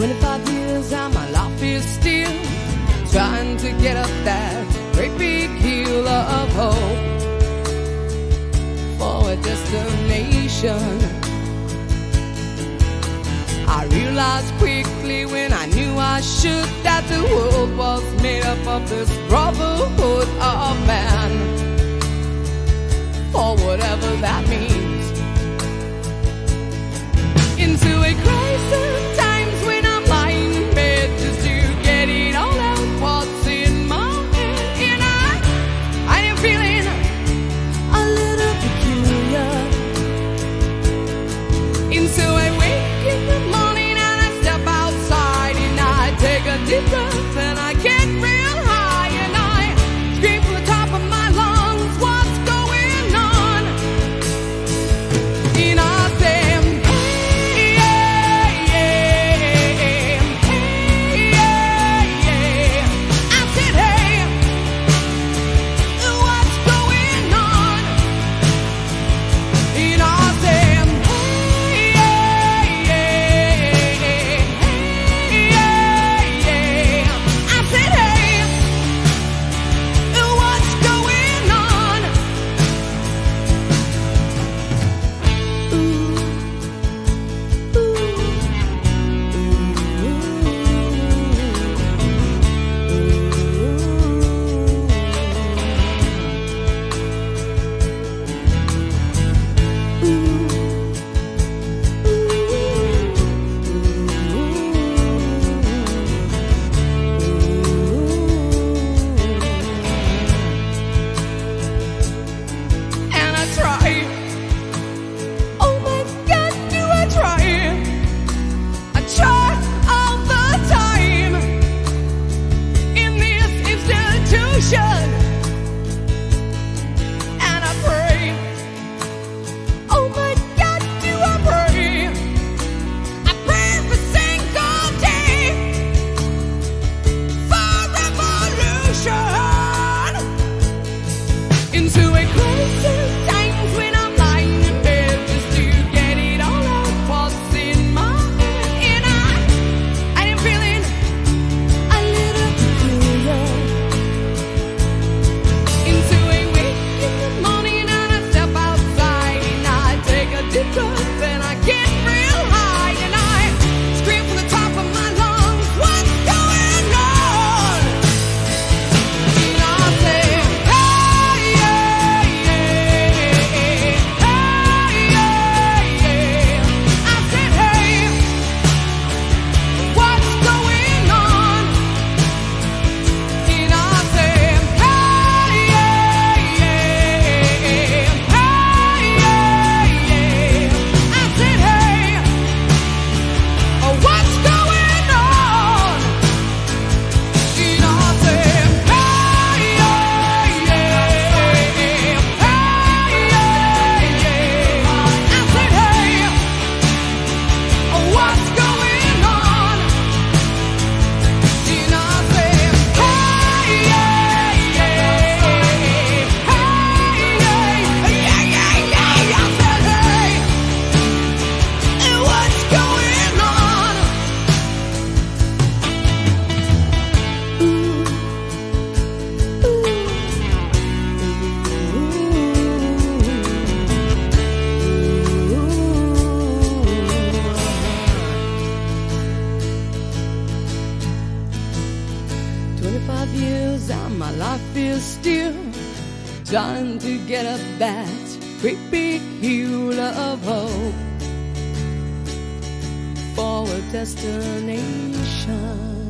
25 years and my life is still trying to get up that great big hill of hope for a destination. I realized quickly when I knew I should that the world was made up of this brotherhood of man, for whatever that means. Into a crisis, times when I'm lying in bed just to get it all out what's in my head. And I am feeling a little peculiar. Into a wake in the morning and I step outside and I take a deep breath and I get real high and I scream from the top of my lungs, what's going on? And I say, and I pray, oh my God, do I pray? I pray every single day for revolution. Into a crisis, times when I'm lying in bed just to get it all out what's in my head. And I am feeling a little peculiar. Then I get real high and I scream from the top of my lungs, what's going on? And I say, hey, yeah, yeah, hey, yeah, yeah. I said, hey, what's going on? And I say, hey, yeah, yeah, years and my life is still trying to get up that great big hill of hope for a destination.